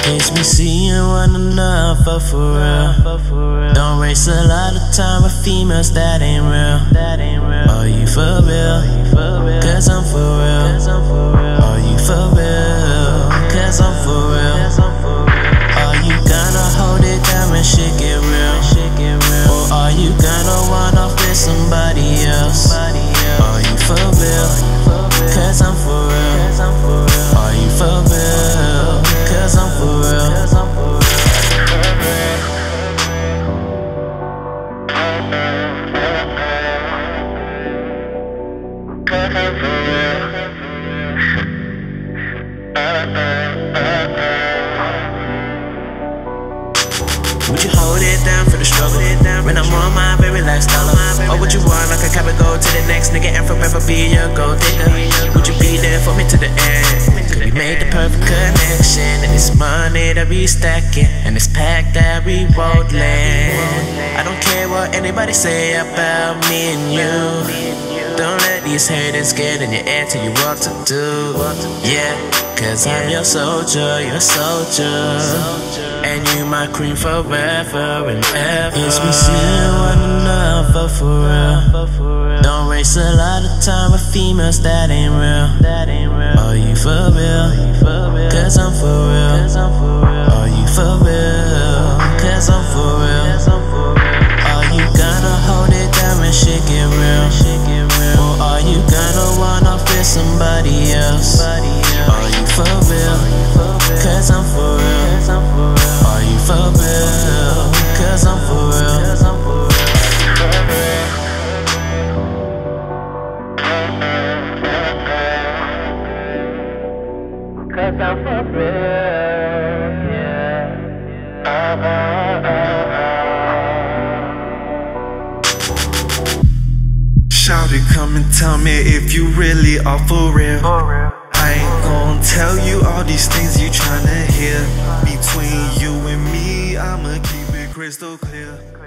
It's me seeing one another for real. Don't waste a lot of time with females that ain't real. Are you for real? Cause I'm for real. Are you for real? Cause I'm for real. Are you gonna hold it down when shit get real? Or are you gonna run off with somebody else? Are you for real? Cause I'm for real. Are you for real? Cause I'm for real. Would you hold it down for the struggle when I'm on my very lifestyle? Or would you want like a cab and go to the next nigga and forever be your gold digger? Would you be there for me to the end? Cause we made the perfect connection, and it's money that we stacking, and it's pack that we rolling. I don't care what anybody say about me and you. Don't let these haters get in your head, tell you what to do. Yeah, cause I'm your soldier, your soldier, and you my queen forever and ever. It's me seeing one another for real. Don't waste a lot of time with females that ain't real. Are you for real? Cause I'm for real. Are you for real? Cause I'm for real. Are you gonna hold it down when shit get real? Or are you gonna run off with somebody else? Are you for real? Cause I'm for real. Are you for real? Cause I'm for real. Cause I'm for real, yeah. Shawty, come and tell me if you really are for real. I ain't gon' tell you all these things you tryna hear. Between you and me, I'ma keep it crystal clear.